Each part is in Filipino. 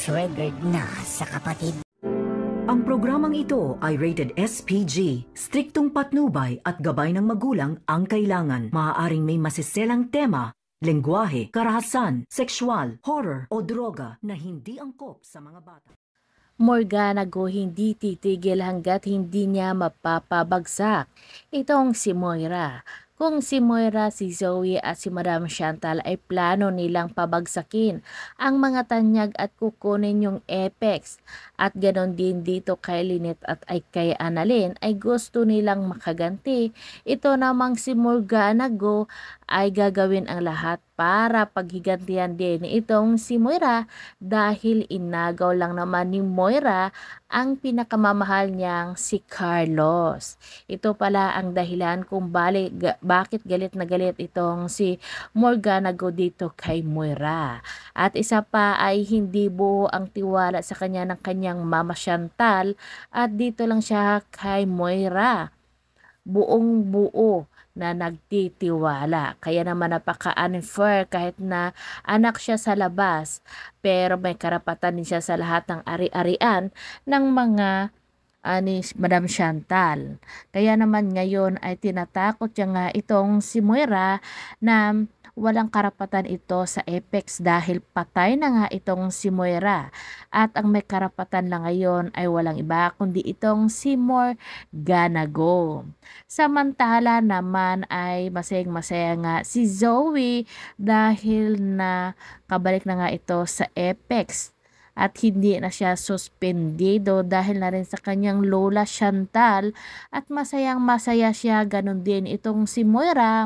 triggered na sa kapatid. Ang programang ito ay rated SPG. Striktong patnubay at gabay ng magulang ang kailangan. Maaaring may masiselang tema, lengguwahe, karahasan, sexual, horror o droga na hindi angkop sa mga bata. Morgana Go hindi titigil hanggat hindi niya mapapabagsak. Itong si Moira. Kung si Moira, si Zoe at si Madam Chantal ay plano nilang pabagsakin ang mga tanyag at kukunin yung apex. At ganon din dito kay Lynette at ay kay Annalyn ay gusto nilang makaganti. Ito namang si Morgana Go ay gagawin ang lahat para paghigantihan din itong si Moira dahil inagaw lang naman ni Moira ang pinakamamahal niyang si Carlos. Ito pala ang dahilan kung bakit galit na galit itong si Morgana Go dito kay Moira. At isa pa ay hindi buo ang tiwala sa kanya ng kanyang mama Chantal at dito lang siya kay Moira. Buong buo na nagtitiwala. Kaya naman napaka-unfair kahit na anak siya sa labas. Pero may karapatan din siya sa lahat ng ari-arian ng mga ni Madam Chantal. Kaya naman ngayon ay tinatakot niya nga itong si Moira na walang karapatan ito sa apex dahil patay na nga itong si Moira. At ang may karapatan lang ngayon ay walang iba kundi itong si Morgana Go. Samantala naman ay masayang-masaya nga si Zoe dahil na kabalik na nga ito sa apex. At hindi na siya suspendido dahil na rin sa kanyang lola Chantal at masayang-masaya siya, ganun din itong si Moira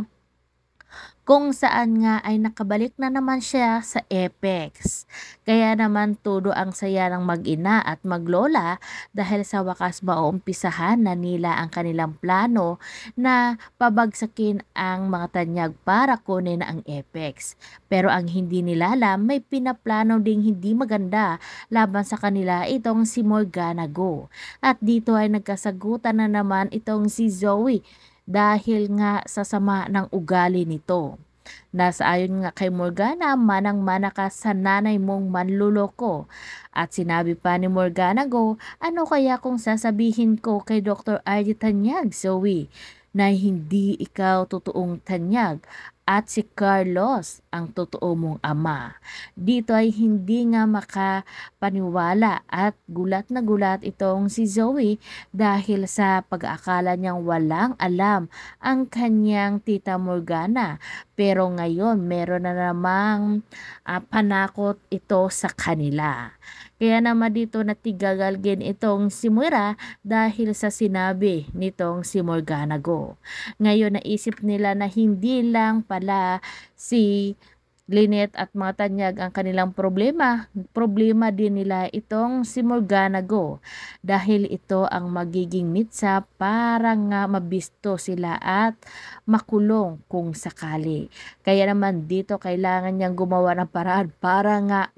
kung saan nga ay nakabalik na naman siya sa apex. Kaya naman todo ang saya ng mag-ina at maglola dahil sa wakas maumpisahan na nila ang kanilang plano na pabagsakin ang mga tanyag para kunin ang apex. Pero ang hindi nila alam, may pinaplano ding hindi maganda laban sa kanila itong si Morgana Go. At dito ay nagkasagutan na naman itong si Zoe dahil nga sa sama ng ugali nito. Nasa ayon nga kay Morgana, manang-mana ka sa nanay mong manluloko. At sinabi pa ni Morgana Go, ano kaya kung sasabihin ko kay Dr. RJ Tanyag, Zoe, na hindi ikaw totoong tanyag at si Carlos ang totoo mong ama. Dito ay hindi nga makapaniwala at gulat na gulat itong si Zoe dahil sa pag-aakala niyang walang alam ang kanyang tita Morgana. Pero ngayon meron na namang panakot ito sa kanila. Kaya naman dito natigagalgin itong si Moira dahil sa sinabi nitong si Morgana Go. Ngayon naisip nila na hindi lang pala si Lynette at mga tanyag ang kanilang problema. Problema din nila itong si Morgana Go dahil ito ang magiging mitsa para nga mabisto sila at makulong kung sakali. Kaya naman dito kailangan niyang gumawa ng paraan para nga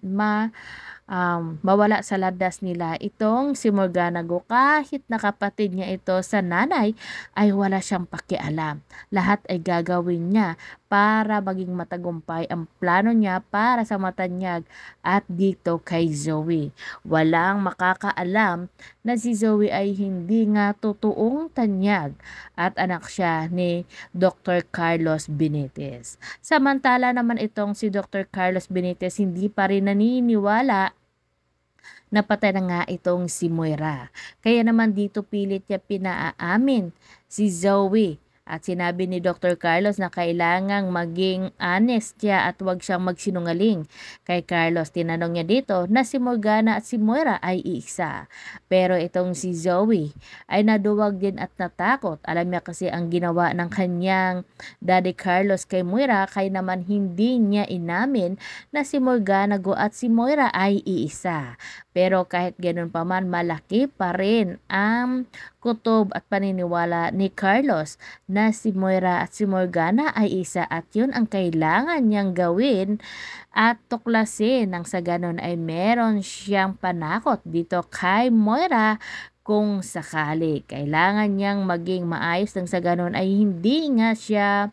mawala sa landas nila itong si Morgana Go. Kahit na kapatid niya ito sa nanay ay wala siyang pakialam. Lahat ay gagawin niya para maging matagumpay ang plano niya para sa matanyag at dito kay Zoe. Walang makakaalam na si Zoe ay hindi nga totoong tanyag at anak siya ni Dr. Carlos Benitez. Samantala naman itong si Dr. Carlos Benitez hindi pa rin naniniwala napatay na nga itong si Moira. Kaya naman dito pilit niya pinaamin si Zoe. At sinabi ni Dr. Carlos na kailangang maging honest siya at huwag siyang magsinungaling. Kay Carlos, tinanong niya dito na si Morgana at si Moira ay iisa. Pero itong si Zoe ay naduwag din at natakot. Alam niya kasi ang ginawa ng kanyang Daddy Carlos kay Moira, kaya naman hindi niya inamin na si Morgana Go at si Moira ay iisa. Pero kahit ganun pa man, malaki pa rin ang kutob at paniniwala ni Carlos na si Moira at si Morgana ay isa at yun ang kailangan niyang gawin at tuklasin nang sa ganun ay meron siyang panakot dito kay Moira kung sakali. Kailangan niyang maging maayos nang sa ganun ay hindi nga siya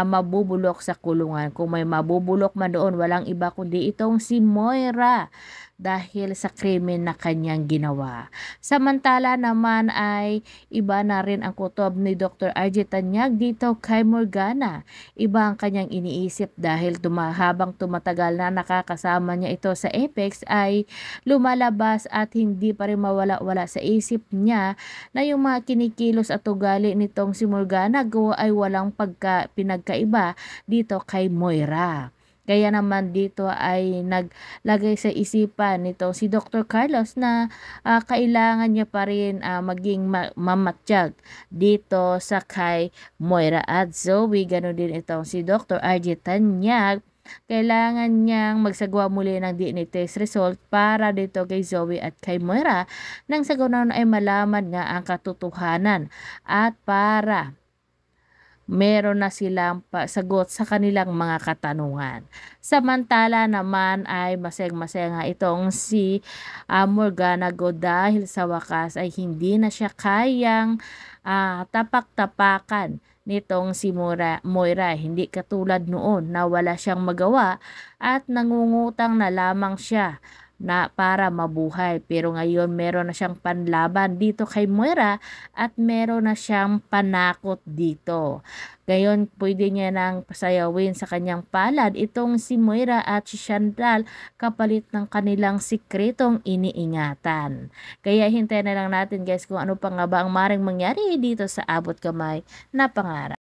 mabubulok sa kulungan. Kung may mabubulok man doon, walang iba kundi itong si Moira. dahil sa krimen na kanyang ginawa. Samantala naman ay iba na rin ang kutob ni Dr. RJ Tanyag dito kay Morgana. Iba ang kanyang iniisip dahil habang tumatagal na nakakasama niya ito sa Apex ay lumalabas at hindi pa rin mawala-wala sa isip niya na yung mga kinikilos at ugali nitong si Morgana ay walang pinagkaiba dito kay Moira. Kaya naman dito ay naglagay sa isipan nito si Dr. Carlos na kailangan niya pa rin maging mamatsyag dito sa kay Moira at Zoe. Ganon din itong si Dr. RJ Tanyag. Kailangan niyang magsagawa muli ng DNA test result para dito kay Zoe at kay Moira nang sa ganoon ay malaman nga ang katotohanan at para meron na silang sagot sa kanilang mga katanungan. Samantala naman ay masayang-masaya nga itong si Morgana Go dahil sa wakas ay hindi na siya kayang tapak-tapakan nitong si Moira. Hindi katulad noon na wala siyang magawa at nangungutang na lamang siya na para mabuhay. Pero ngayon meron na siyang panlaban dito kay Moira at meron na siyang panakot dito. Ngayon pwede niya nang pasayawin sa kanyang palad itong si Moira at si Chantal kapalit ng kanilang sikretong iniingatan. Kaya hintayin na lang natin guys kung ano pa nga ba ang maring mangyari dito sa Abot Kamay na Pangarap.